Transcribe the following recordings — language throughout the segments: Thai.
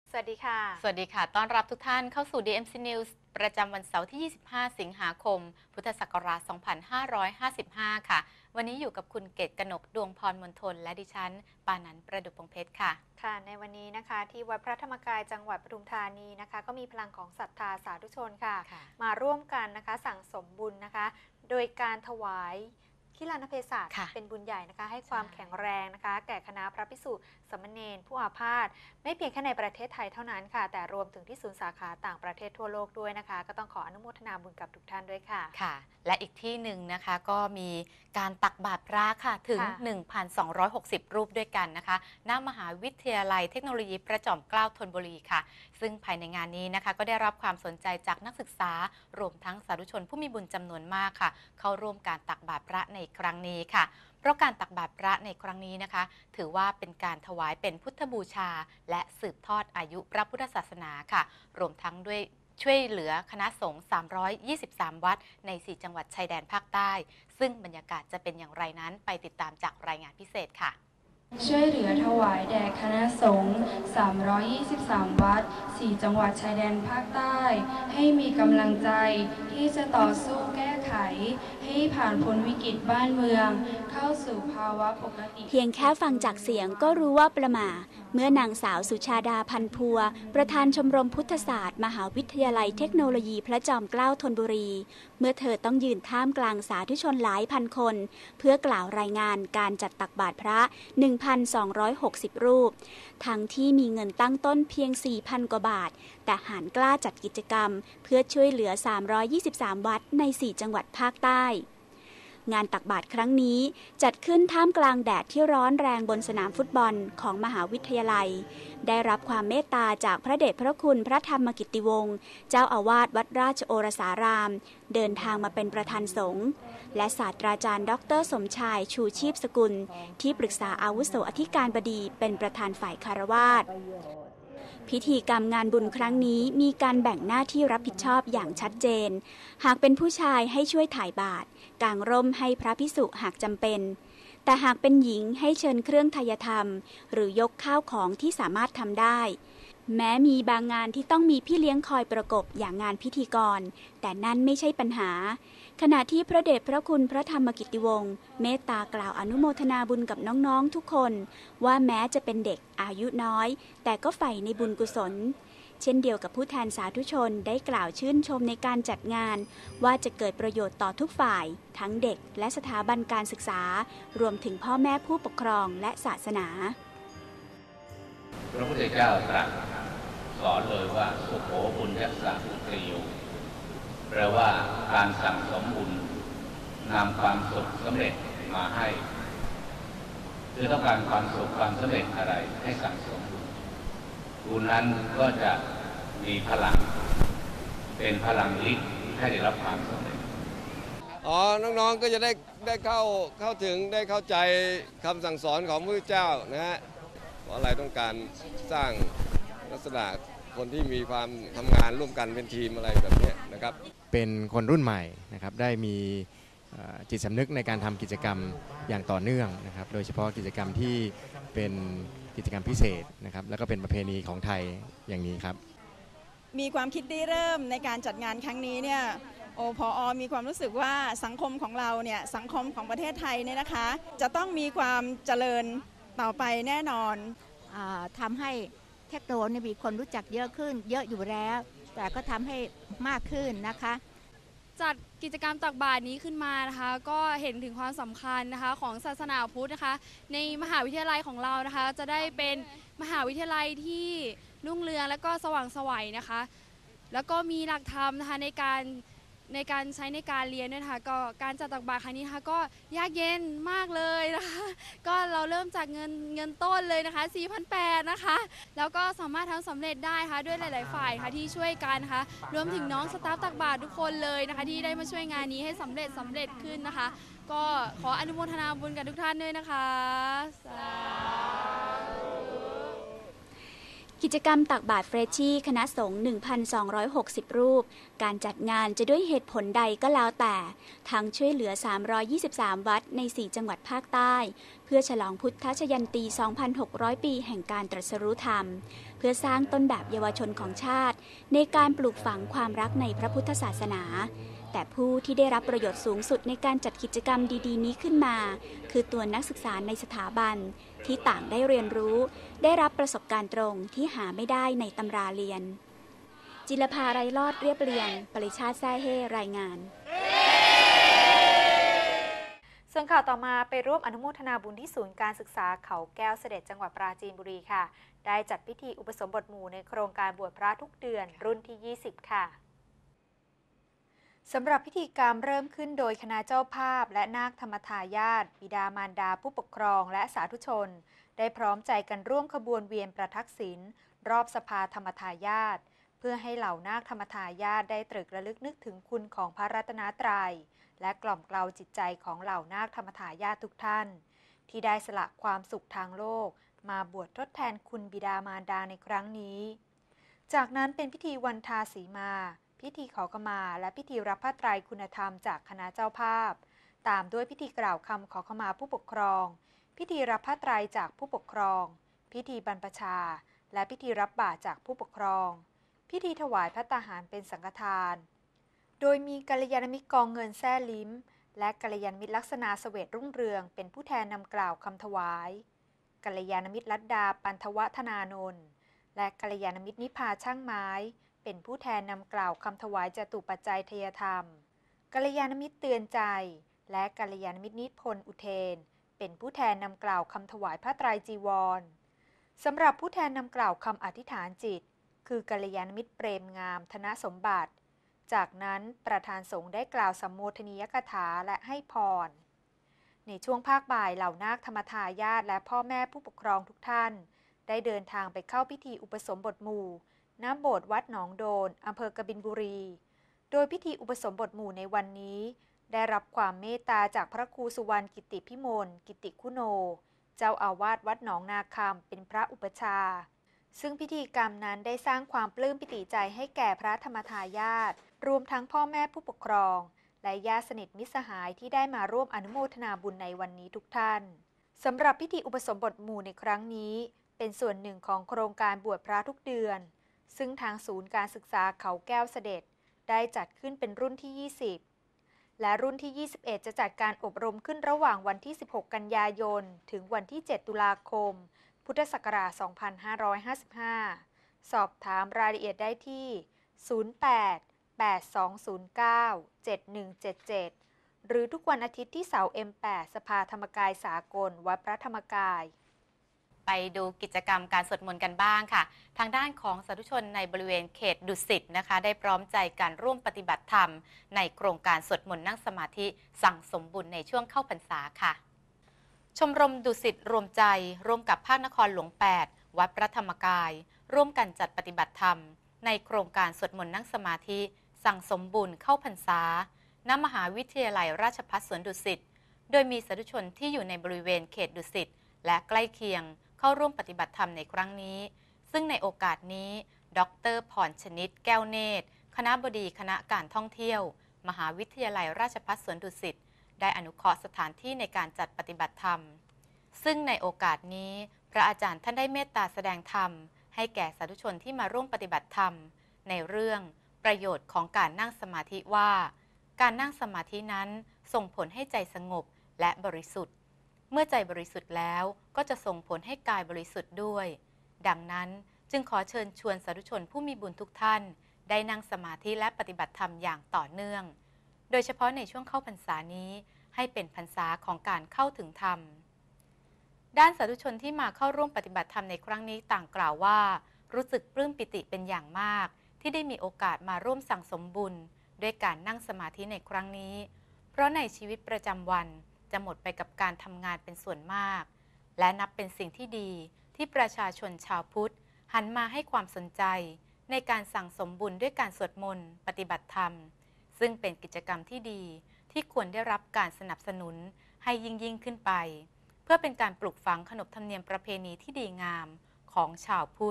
สวัสดีค่ะสวัสดีค่ะต้อนรับทุกท่านเข้าสู่ DMC News ประจำวันเสาร์ที่ 25 สิงหาคม พุทธศักราช 2555 ค่ะ วันนี้อยู่กับคุณเกตกนกดวงพรมณฑลและดิฉันปานันประดุจพงเพชรค่ะค่ะ ในวันนี้นะคะที่วัดพระธรรมกายจังหวัดปทุมธานีนะคะ ก็มีพลังของศรัทธาสาธุชนค่ะ มาร่วมกันนะคะสั่งสมบุญนะคะ โดยการถวายคิลานเพศัชเป็นบุญใหญ่นะคะให้ความแข็งแรงนะคะแก่คณะพระภิกษุสามเณรผู้อาพาธไม่เพียงแค่ในประเทศไทยเท่านั้นค่ะแต่รวมถึงที่ศูนย์สาขาต่างประเทศทั่วโลกด้วยนะคะก็ต้องขออนุโมทนาบุญกับทุกท่านด้วยค่ะค่ะและอีกที่หนึ่งนะคะก็มีการตักบาตรพระค่ะถึง 1,260 รูปด้วยกันนะคะณมหาวิทยาลัยเทคโนโลยีพระจอมเกล้าธนบุรีค่ะซึ่งภายในงานนี้นะคะก็ได้รับความสนใจจากนักศึกษารวมทั้งสาธุชนผู้มีบุญจำนวนมากค่ะเข้าร่วมการตักบาตรพระในครั้งนี้ค่ะเพราะการตักบาตรพระในครั้งนี้นะคะถือว่าเป็นการถวายเป็นพุทธบูชาและสืบทอดอายุพระพุทธศาสนาค่ะรวมทั้งด้วยช่วยเหลือคณะสงฆ์323 วัดใน 4 จังหวัดชายแดนภาคใต้ซึ่งบรรยากาศจะเป็นอย่างไรนั้นไปติดตามจากรายงานพิเศษค่ะช่วยเหลือถวายแด่คณะสงฆ์323 วัด 4 จังหวัดชายแดนภาคใต้ ให้มีกำลังใจที่จะต่อสู้แก้ไข ให้ผ่านพ้นวิกฤตบ้านเมือง เข้าสู่ภาวะปกติเพียงแค่ฟังจากเสียงก็รู้ว่าประหม่าเมื่อนางสาวสุชาดาพันพัวประธานชมรมพุทธศาสตร์มหาวิทยาลัยเทคโนโลยีพระจอมเกล้าธนบุรีเมื่อเธอต้องยืนท่ามกลางสาธุชนหลายพันคนเพื่อกล่าวรายงานการจัดตักบาตรพระ 1,260 รูปทั้งที่มีเงินตั้งต้นเพียง 4,000 กว่าบาทแต่หารกล้าจัดกิจกรรมเพื่อช่วยเหลือ323 วัดใน 4 จังหวัดภาคใต้งานตักบาตรครั้งนี้จัดขึ้นท่ามกลางแดดที่ร้อนแรงบนสนามฟุตบอลของมหาวิทยาลัยได้รับความเมตตาจากพระเดชพระคุณพระธรรมกิตติวงศ์เจ้าอาวาสวัดราชโอรสารามเดินทางมาเป็นประธานสงฆ์และศาสตราจารย์ดร.สมชายชูชีพสกุลที่ปรึกษาอาวุโสอธิการบดีเป็นประธานฝ่ายคฤหัสถ์พิธีกรรมงานบุญครั้งนี้มีการแบ่งหน้าที่รับผิดชอบอย่างชัดเจนหากเป็นผู้ชายให้ช่วยถ่ายบาตรกางร่มให้พระภิกษุหากจำเป็นแต่หากเป็นหญิงให้เชิญเครื่องไทยธรรมหรือยกข้าวของที่สามารถทำได้แม้มีบางงานที่ต้องมีพี่เลี้ยงคอยประกบอย่างงานพิธีกรแต่นั่นไม่ใช่ปัญหาขณะที่พระเดชพระคุณพระธรรมกิตติวงศ์เมตตากล่าวอนุโมทนาบุญกับน้องๆทุกคนว่าแม้จะเป็นเด็กอายุน้อยแต่ก็ใฝ่ในบุญกุศลเช่นเดียวกับผู้แทนสาธุชนได้กล่าวชื่นชมในการจัดงานว่าจะเกิดประโยชน์ต่อทุกฝ่ายทั้งเด็กและสถาบันการศึกษารวมถึงพ่อแม่ผู้ปกครองและศาสนาพระพุทธเจ้าตรัสสอนเลยว่าสุโขบุญยัสสะพุทธโยแปลว่าการสั่งสมบุญนำความสุขสำเร็จมาให้คือต้องการความสุขความสำเร็จอะไรให้สั่งสมบุญนั้นก็จะมีพลังเป็นพลังฤทธิ์ให้ได้รับความสำเร็จน้องๆก็จะได้เข้าถึงได้เข้าใจคำสั่งสอนของพระพุทธเจ้านะฮะเพราะอะไรต้องการสร้างลักษณะคนที่มีความทำงานร่วมกันเป็นทีมอะไรแบบนี้นะครับเป็นคนรุ่นใหม่นะครับได้มีจิตสำนึกในการทำกิจกรรมอย่างต่อเนื่องนะครับโดยเฉพาะกิจกรรมที่เป็นกิจกรรมพิเศษนะครับแล้วก็เป็นประเพณีของไทยอย่างนี้ครับมีความคิดได้เริ่มในการจัดงานครั้งนี้เนี่ยผอ.มีความรู้สึกว่าสังคมของเราเนี่ยสังคมของประเทศไทยเนี่ยนะคะจะต้องมีความเจริญต่อไปแน่นอนทำให้เทคโนโลยีมีคนรู้จักเยอะขึ้นเยอะอยู่แล้วแต่ก็ทำให้มากขึ้นนะคะจัดกิจกรรมตักบาตรนี้ขึ้นมานะคะก็เห็นถึงความสำคัญนะคะของศาสนาพุทธนะคะในมหาวิทยาลัยของเรานะคะจะได้เป็นมหาวิทยาลัยที่รุ่งเรืองและก็สว่างไสวนะคะแล้วก็มีหลักธรรมนะคะในการใช้ในการเรียนด้วยนะคะก็การจัดตักบาตรครั้งนี้นะคะก็ยากเย็นมากเลยนะคะก็เราเริ่มจากเงินต้นเลยนะคะ 4,800 นะคะแล้วก็สามารถทำสำเร็จได้ค่ะด้วยหลายๆฝ่ายค่ะที่ช่วยกันนะคะรวมถึงน้องสตาฟตักบาตรทุกคนเลยนะคะที่ได้มาช่วยงานนี้ให้สำเร็จขึ้นนะคะก็ขออนุโมทนาบุญกับทุกท่านด้วยนะคะกิจกรรมตักบาตรเฟรชชี่คณะสงฆ์ 1,260 รูปการจัดงานจะด้วยเหตุผลใดก็แล้วแต่ทั้งช่วยเหลือ323วัดใน4จังหวัดภาคใต้เพื่อฉลองพุทธชยันตี 2,600 ปีแห่งการตรัสรู้ธรรมเพื่อสร้างต้นแบบเยาวชนของชาติในการปลูกฝังความรักในพระพุทธศาสนาแต่ผู้ที่ได้รับประโยชน์สูงสุดในการจัดกิจกรรมดีๆนี้ขึ้นมาคือตัวนักศึกษาในสถาบันที่ต่างได้เรียนรู้ได้รับประสบการณ์ตรงที่หาไม่ได้ในตำราเรียนจิรภา ไรรอดเรียบเรียงปริชาติแซ่เฮ่รายงานส่วนข่าวต่อมาไปร่วมอนุโมทนาบุญที่ศูนย์การศึกษาเขาแก้วเสด็จจังหวัดปราจีนบุรีค่ะได้จัดพิธีอุปสมบทหมู่ในโครงการบวชพระทุกเดือนรุ่นที่ 20 ค่ะสำหรับพิธีกรรมเริ่มขึ้นโดยคณะเจ้าภาพและนาคธรรมทายาทบิดามารดาผู้ปกครองและสาธุชนได้พร้อมใจกันร่วมขบวนเวียนประทักษิณรอบสภาธรรมทายาทเพื่อให้เหล่านาคธรรมทายาทได้ตรึกระลึกนึกถึงคุณของพระรัตนตรัยและกล่อมเกลาจิตใจของเหล่านาคธรรมทายาททุกท่านที่ได้สละความสุขทางโลกมาบวชทดแทนคุณบิดามารดาในครั้งนี้จากนั้นเป็นพิธีวันทาสีมาพิธีขอขมาและพิธีรับผ้าไตรคุณธรรมจากคณะเจ้าภาพตามด้วยพิธีกล่าวคำขอขมาผู้ปกครองพิธีรับผ้าไตรจากผู้ปกครองพิธีบรรพชาและพิธีรับบาตรจากผู้ปกครองพิธีถวายภัตตาหารเป็นสังฆทานโดยมีกัลยาณมิตรกองเงินแซ่ลิ้มและกัลยาณมิตรลักษณะเสวตรุ่งเรืองเป็นผู้แทนนำกล่าวคำถวายกัลยาณมิตรลัดดาปันทวธนานนท์และกัลยาณมิตรนิพาช่างไม้เป็นผู้แทนนำกล่าวคำถวายจตุปัจจัยทยธรรมกัลยาณมิตรเตือนใจและกัลยาณมิตรนิพนธ์อุเทนเป็นผู้แทนนำกล่าวคำถวายผ้าไตรจีวรสำหรับผู้แทนนำกล่าวคำอธิษฐานจิตคือกัลยาณมิตรเปรมงามธนสมบัติจากนั้นประธานสงฆ์ได้กล่าวสัมโมทนียกถาและให้พรในช่วงภาคบ่ายเหล่านาคธรรมทายาทและพ่อแม่ผู้ปกครองทุกท่านได้เดินทางไปเข้าพิธีอุปสมบทหมู่ณ โบสถ์วัดหนองโดนอำเภอกบินบุรีโดยพิธีอุปสมบทหมู่ในวันนี้ได้รับความเมตตาจากพระครูสุวรรณกิติพิมลกิติคุโนเจ้าอาวาสวัดหนองนาคำเป็นพระอุปชาซึ่งพิธีกรรมนั้นได้สร้างความปลื้มปิติใจให้แก่พระธรรมทายาทรวมทั้งพ่อแม่ผู้ปกครองและญาติสนิทมิตรสหายที่ได้มาร่วมอนุโมทนาบุญในวันนี้ทุกท่านสำหรับพิธีอุปสมบทหมู่ในครั้งนี้เป็นส่วนหนึ่งของโครงการบวชพระทุกเดือนซึ่งทางศูนย์การศึกษาเขาแก้วเสด็จได้จัดขึ้นเป็นรุ่นที่ 20และรุ่นที่ 21จะจัดการอบรมขึ้นระหว่างวันที่ 16 กันยายนถึงวันที่ 7 ตุลาคม พุทธศักราช 2555 สอบถามรายละเอียดได้ที่ 08-8209-7177 หรือทุกวันอาทิตย์ที่เสา M8 สภาธรรมกายสากลวัดพระธรรมกายไปดูกิจกรรมการสวดมนต์กันบ้างค่ะทางด้านของสาธุชนในบริเวณเขตดุสิตนะคะได้พร้อมใจการร่วมปฏิบัติธรรมในโครงการสวดมนต์นั่งสมาธิสั่งสมบุญในช่วงเข้าพรรษาค่ะชมรมดุสิตรวมใจร่วมกับภาคนครหลวง8วัดพระธรรมกายร่วมกันจัดปฏิบัติธรรมในโครงการสวดมนต์นั่งสมาธิสั่งสมบุญเข้าพรรษาณมหาวิทยาลัยราชภัฏสวนดุสิตโดยมีสาธุชนที่อยู่ในบริเวณเขตดุสิตและใกล้เคียงเข้าร่วมปฏิบัติธรรมในครั้งนี้ซึ่งในโอกาสนี้ดร.พรชนิดแก้วเนตรคณบดีคณะการท่องเที่ยวมหาวิทยาลัยราชภัฏสวนดุสิตได้อนุเคราะห์สถานที่ในการจัดปฏิบัติธรรมซึ่งในโอกาสนี้พระอาจารย์ท่านได้เมตตาแสดงธรรมให้แก่สาธุชนที่มาร่วมปฏิบัติธรรมในเรื่องประโยชน์ของการนั่งสมาธิว่าการนั่งสมาธินั้นส่งผลให้ใจสงบและบริสุทธิ์เมื่อใจบริสุทธิ์แล้วก็จะส่งผลให้กายบริสุทธิ์ด้วยดังนั้นจึงขอเชิญชวนสาธุชนผู้มีบุญทุกท่านได้นั่งสมาธิและปฏิบัติธรรมอย่างต่อเนื่องโดยเฉพาะในช่วงเข้าพรรษานี้ให้เป็นพรรษาของการเข้าถึงธรรมด้านสาธุชนที่มาเข้าร่วมปฏิบัติธรรมในครั้งนี้ต่างกล่าวว่ารู้สึกปลื้มปิติเป็นอย่างมากที่ได้มีโอกาสมาร่วมสั่งสมบุญด้วยการนั่งสมาธิในครั้งนี้เพราะในชีวิตประจำวันจะหมดไปกับการทำงานเป็นส่วนมากและนับเป็นสิ่งที่ดีที่ประชาชนชาวพุทธหันมาให้ความสนใจในการสั่งสมบุญด้วยการสวดมนต์ปฏิบัติธรรมซึ่งเป็นกิจกรรมที่ดีที่ควรได้รับการสนับสนุนให้ยิ่งขึ้นไปเพื่อเป็นการปลูกฝังขนบธรรมเนียมประเพณีที่ดีงามของชาวพุทธ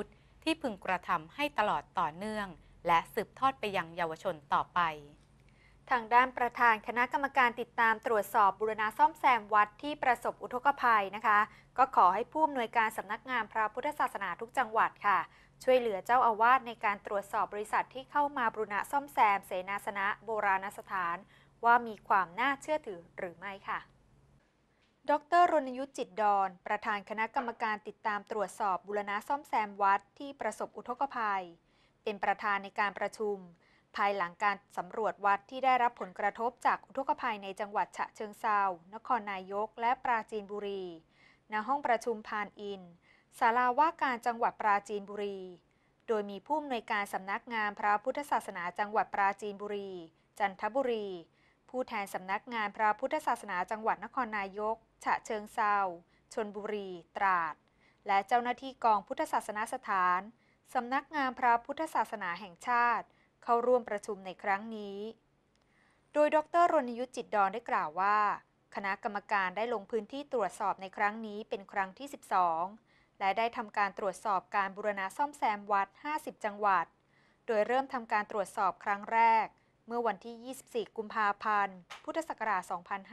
ที่พึงกระทำให้ตลอดต่อเนื่องและสืบทอดไปยังเยาวชนต่อไปทางด้านประธานคณะกรรมการติดตามตรวจสอบบูรณะซ่อมแซมวัดที่ประสบอุทกภัยนะคะก็ขอให้ผู้อำนวยการสำนักงานพระพุทธศาสนาทุกจังหวัดค่ะช่วยเหลือเจ้าอาวาสในการตรวจสอบบริษัทที่เข้ามาบูรณะซ่อมแซมเสนาสนะโบราณสถานว่ามีความน่าเชื่อถือหรือไม่ค่ะดร.รณยุทธจิตดอนประธานคณะกรรมการติดตามตรวจสอบบูรณะซ่อมแซมวัดที่ประสบอุทกภัยเป็นประธานในการประชุมภายหลังการสำรวจวัดที่ได้รับผลกระทบจากอุทกภัยในจังหวัดฉะเชิงเทรานครนายกและปราจีนบุรีณห้องประชุมพานอินศาลาว่าการจังหวัดปราจีนบุรีโดยมีผู้อำนวยการสำนักงานพระพุทธศาสนาจังหวัดปราจีนบุรีจันทบุรีผู้แทนสำนักงานพระพุทธศาสนาจังหวัดนครนายกฉะเชิงเทราชลบุรีตราดและเจ้าหน้าที่กองพุทธศาสนสถานสำนักงานพระพุทธศาสนาแห่งชาติเข้าร่วมประชุมในครั้งนี้โดยดร.รณยุทธจิตดอนได้กล่าวว่าคณะกรรมการได้ลงพื้นที่ตรวจสอบในครั้งนี้เป็นครั้งที่ 12และได้ทำการตรวจสอบการบูรณะซ่อมแซมวัด50จังหวัดโดยเริ่มทำการตรวจสอบครั้งแรกเมื่อวันที่24กุมภาพันธ์พุทธศักราช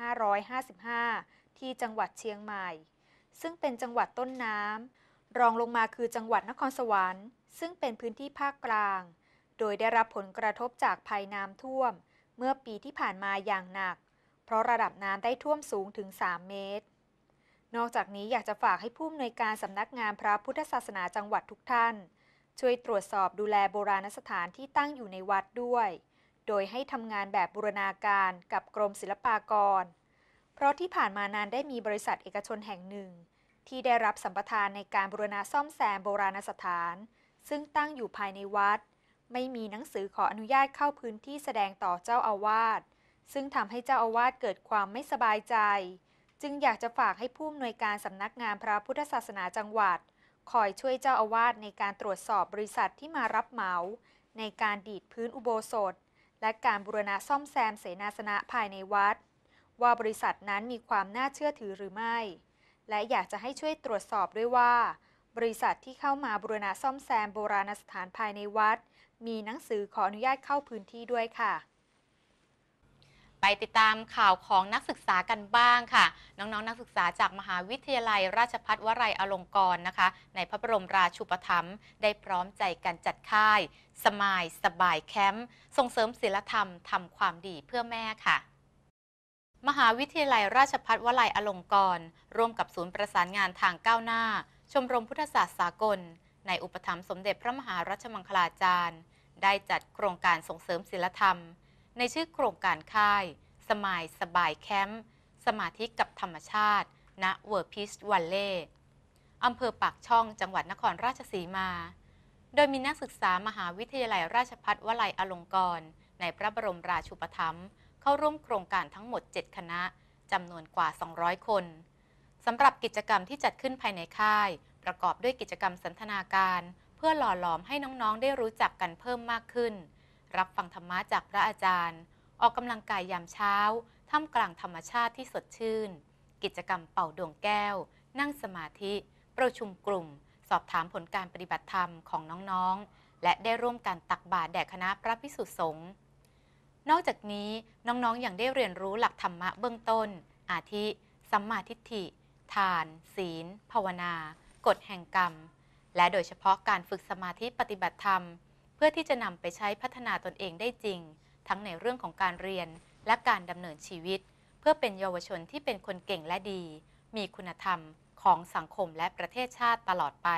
2555ที่จังหวัดเชียงใหม่ซึ่งเป็นจังหวัดต้นน้ำรองลงมาคือจังหวัดนครสวรรค์ซึ่งเป็นพื้นที่ภาคกลางโดยได้รับผลกระทบจากภัยน้ำท่วมเมื่อปีที่ผ่านมาอย่างหนักเพราะระดับน้ำได้ท่วมสูงถึง3 เมตรนอกจากนี้อยากจะฝากให้ผู้อำนวยการสำนักงานพระพุทธศาสนาจังหวัดทุกท่านช่วยตรวจสอบดูแลโบราณสถานที่ตั้งอยู่ในวัดด้วยโดยให้ทำงานแบบบูรณาการกับกรมศิลปากรเพราะที่ผ่านมานานได้มีบริษัทเอกชนแห่งหนึ่งที่ได้รับสัมปทานในการบูรณะซ่อมแซมโบราณสถานซึ่งตั้งอยู่ภายในวัดไม่มีหนังสือขออนุญาตเข้าพื้นที่แสดงต่อเจ้าอาวาสซึ่งทำให้เจ้าอาวาสเกิดความไม่สบายใจจึงอยากจะฝากให้ผู้อำนวยการสำนักงานพระพุทธศาสนาจังหวัดคอยช่วยเจ้าอาวาสในการตรวจสอบบริษัทที่มารับเหมาในการดีดพื้นอุโบสถและการบูรณะซ่อมแซมเสนาสนะภายในวัดว่าบริษัทนั้นมีความน่าเชื่อถือหรือไม่และอยากจะให้ช่วยตรวจสอบด้วยว่าบริษัทที่เข้ามาบูรณะซ่อมแซมโบราณสถานภายในวัดมีหนังสือขออนุญาตเข้าพื้นที่ด้วยค่ะไปติดตามข่าวของนักศึกษากันบ้างค่ะน้องๆ นักศึกษาจากมหาวิทยาลัยราชภัฏวลัยอลงกรณ์นะคะในพระบรมราชูปถัมภ์ได้พร้อมใจกันจัดค่ายสมายสบายแคมป์ส่งเสริมศีลธรรมทำความดีเพื่อแม่ค่ะมหาวิทยาลัยราชภัฏวลัยอลงกรณ์ร่วมกับศูนย์ประสานงานทางก้าวหน้าชมรมพุทธศาสตร์สากลในอุปถัมภ์สมเด็จพระมหารัชมังคลาจารย์ได้จัดโครงการส่งเสริมศีลธรรมในชื่อโครงการค่ายสมายสบายแคมป์สมาธิกับธรรมชาติณเวอร์พิสวัลเล่อำเภอปากช่องจังหวัดนครราชสีมาโดยมีนักศึกษามหาวิทยาลัยราชภัฏวลัยอลงกรณ์ในพระบรมราชูปถัมภ์เข้าร่วมโครงการทั้งหมด7คณะจำนวนกว่า200คนสำหรับกิจกรรมที่จัดขึ้นภายในค่ายประกอบด้วยกิจกรรมสันทนาการเพื่อหล่อหลอมให้น้องๆได้รู้จักกันเพิ่มมากขึ้นรับฟังธรรมะจากพระอาจารย์ออกกำลังกายยามเช้าท่ามกลางธรรมชาติที่สดชื่นกิจกรรมเป่าดวงแก้วนั่งสมาธิประชุมกลุ่มสอบถามผลการปฏิบัติธรรมของน้องๆและได้ร่วมกันตักบาตรแด่คณะพระภิกษุสงฆ์นอกจากนี้น้องๆยังได้เรียนรู้หลักธรรมะเบื้องต้นอาทิสัมมาทิฏฐิทานศีลภาวนากฎแห่งกรรมและโดยเฉพาะการฝึกสมาธิปฏิบัติธรรมเพื่อที่จะนำไปใช้พัฒนาตนเองได้จริงทั้งในเรื่องของการเรียนและการดำเนินชีวิตเพื่อเป็นเยาวชนที่เป็นคนเก่งและดีมีคุณธรรมของสังคมและประเทศชาติตลอดไป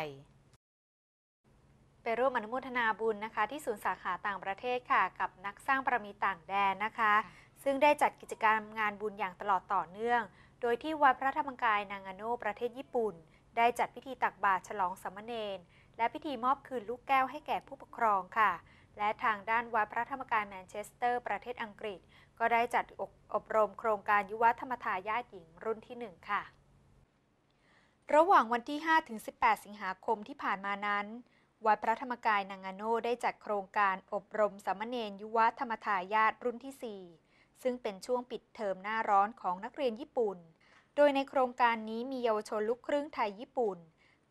ไปร่วมอนุโมทนาบุญนะคะที่ศูนย์สาขาต่างประเทศค่ะกับนักสร้างบารมีต่างแดนนะคะซึ่งได้จัดกิจกรรมงานบุญอย่างตลอดต่อเนื่องโดยที่วัดพระธรรมกายนางาโนประเทศญี่ปุ่นได้จัดพิธีตักบาตรฉลองสามเณรและพิธีมอบคืนลูกแก้วให้แก่ผู้ปกครองค่ะและทางด้านวัดพระธรรมกายแมนเชสเตอร์ประเทศอังกฤษก็ได้จัดอบรมโครงการยุวธรรมทายาทหญิงรุ่นที่ 1 ค่ะระหว่างวันที่ 5-18 สิงหาคมที่ผ่านมานั้นวัดพระธรรมกายนางาโนได้จัดโครงการอบรมสามเณรยุวธรรมทายาทรุ่นที่ 4ซึ่งเป็นช่วงปิดเทอมหน้าร้อนของนักเรียนญี่ปุ่นโดยในโครงการนี้มีเยาวชนลูกครึ่งไทยญี่ปุ่น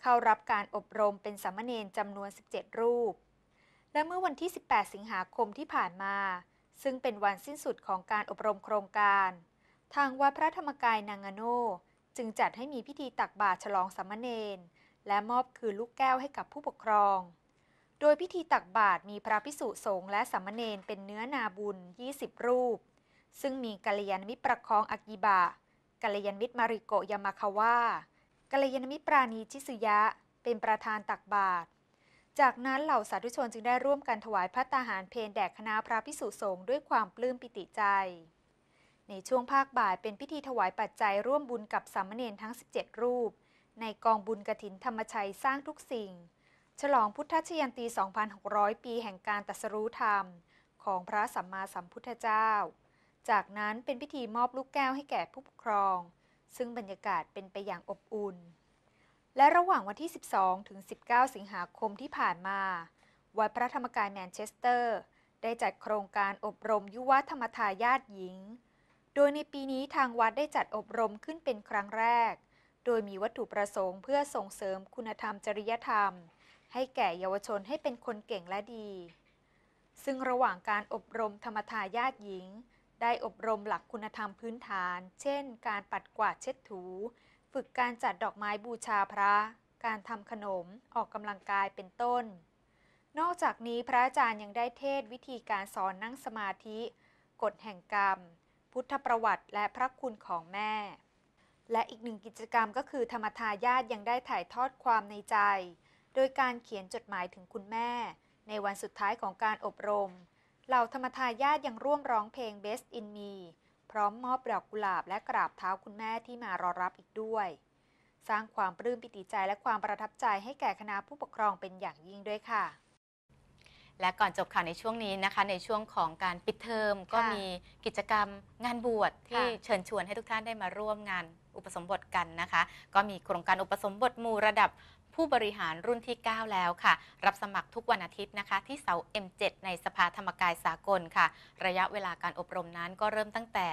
เข้ารับการอบรมเป็นสามเณรจำนวน 17 รูป และเมื่อวันที่ 18 สิงหาคมที่ผ่านมาซึ่งเป็นวันสิ้นสุดของการอบรมโครงการทางวัดพระธรรมกายนางาโนจึงจัดให้มีพิธีตักบาตรฉลองสามเณรและมอบคืนลูกแก้วให้กับผู้ปกครองโดยพิธีตักบาตรมีพระภิกษุสงฆ์และสามเณรเป็นเนื้อนาบุญ20 รูปซึ่งมีกัลยาณมิตรประคองอากิบะกัลยาณมิตรมาริโกะยามาคาวะกัลยาณมิตรปราณีชิสุยะเป็นประธานตักบาตรจากนั้นเหล่าสาธุชนจึงได้ร่วมกันถวายภัตตาหารเพลแด่คณะพระภิกษุสงฆ์ด้วยความปลื้มปิติใจในช่วงภาคบ่ายเป็นพิธีถวายปัจจัยร่วมบุญกับสามเณรทั้ง17 รูปในกองบุญกฐินธรรมชัยสร้างทุกสิ่งฉลองพุทธชยันตี 2,600 ปีแห่งการตรัสรู้ธรรมของพระสัมมาสัมพุทธเจ้าจากนั้นเป็นพิธีมอบลูกแก้วให้แก่ผู้ปกครองซึ่งบรรยากาศเป็นไปอย่างอบอุ่นและระหว่างวันที่ 12 ถึง 19 สิงหาคมที่ผ่านมาวัดพระธรรมกายแมนเชสเตอร์ได้จัดโครงการอบรมยุวธรรมทายาทหญิงโดยในปีนี้ทางวัดได้จัดอบรมขึ้นเป็นครั้งแรกโดยมีวัตถุประสงค์เพื่อส่งเสริมคุณธรรมจริยธรรมให้แก่เยาวชนให้เป็นคนเก่งและดีซึ่งระหว่างการอบรมธรรมทายาทหญิงได้อบรมหลักคุณธรรมพื้นฐานเช่นการปัดกวาดเช็ดถูฝึกการจัดดอกไม้บูชาพระการทำขนมออกกำลังกายเป็นต้นนอกจากนี้พระอาจารย์ยังได้เทศวิธีการสอนนั่งสมาธิกฎแห่งกรรมพุทธประวัติและพระคุณของแม่และอีกหนึ่งกิจกรรมก็คือธรรมทายาทยังได้ถ่ายทอดความในใจโดยการเขียนจดหมายถึงคุณแม่ในวันสุดท้ายของการอบรมเหล่าธรรมทายาทยังร่วมร้องเพลง Best in Me พร้อมมอบดอกกุหลาบและกราบเท้าคุณแม่ที่มารอรับอีกด้วยสร้างความปลื้มปิติใจและความประทับใจให้แก่คณะผู้ปกครองเป็นอย่างยิ่งด้วยค่ะและก่อนจบข่าวในช่วงนี้นะคะในช่วงของการปิดเทอมก็มีกิจกรรมงานบวชที่เชิญชวนให้ทุกท่านได้มาร่วมงานอุปสมบทกันนะคะก็มีโครงการอุปสมบทหมู่ระดับผู้บริหารรุ่นที่ 9 แล้วค่ะรับสมัครทุกวันอาทิตย์นะคะที่เสา M7 ในสภาธรรมกายสากลค่ะระยะเวลาการอบรมนั้นก็เริ่มตั้งแต่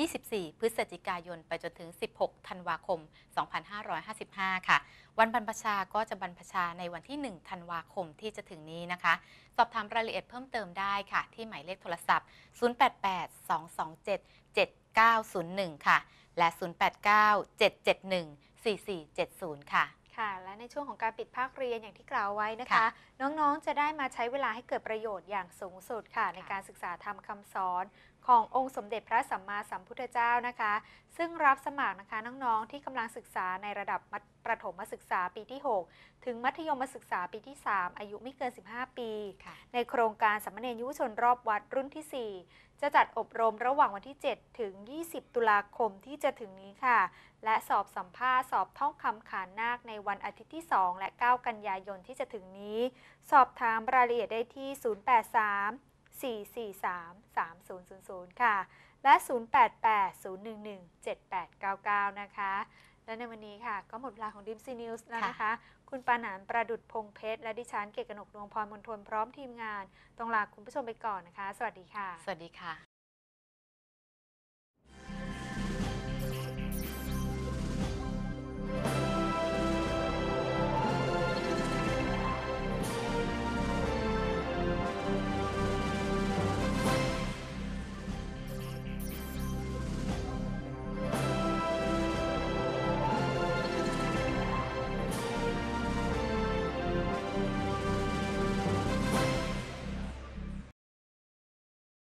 24 พฤศจิกายนไปจนถึง 16 ธันวาคม 2555 ค่ะวันบรรพชาก็จะบรรพชาในวันที่ 1 ธันวาคมที่จะถึงนี้นะคะสอบถามรายละเอียดเพิ่มเติมได้ค่ะที่หมายเลขโทรศัพท์ 088-227-7901 ค่ะและ 089-771-4470 ค่ะและในช่วงของการปิดภาคเรียนอย่างที่กล่าวไว้นะคะน้องๆจะได้มาใช้เวลาให้เกิดประโยชน์อย่างสูงสุดค่ะในการศึกษาธรรมคำสอนขององค์สมเด็จพระสัมมาสัมพุทธเจ้านะคะซึ่งรับสมัครนะคะน้องๆที่กำลังศึกษาในระดับประถมศึกษาปีที่ 6 ถึงมัธยมศึกษาปีที่ 3 อายุไม่เกิน 15 ปีในโครงการสามเณรยุวชนรอบวัดรุ่นที่ 4 จะจัดอบรมระหว่างวันที่ 7 ถึง 20 ตุลาคมที่จะถึงนี้ค่ะและสอบสัมภาษณ์สอบท่องคำขานนาคในวันอาทิตย์ที่ 2 และ 9 กันยายนที่จะถึงนี้สอบถามรายละเอียดได้ที่ 083-443-3000 ค่ะและ 088-011-7899 นะคะและในวันนี้ค่ะก็หมดเวลาของ DMC News แล้วนะคะคุณปาหนานประดุจพงเพชรและดิฉันเกตกนกดวงพรมณฑลพร้อมทีมงานต้องลาคุณผู้ชมไปก่อนนะคะสวัสดีค่ะสวัสดีค่ะ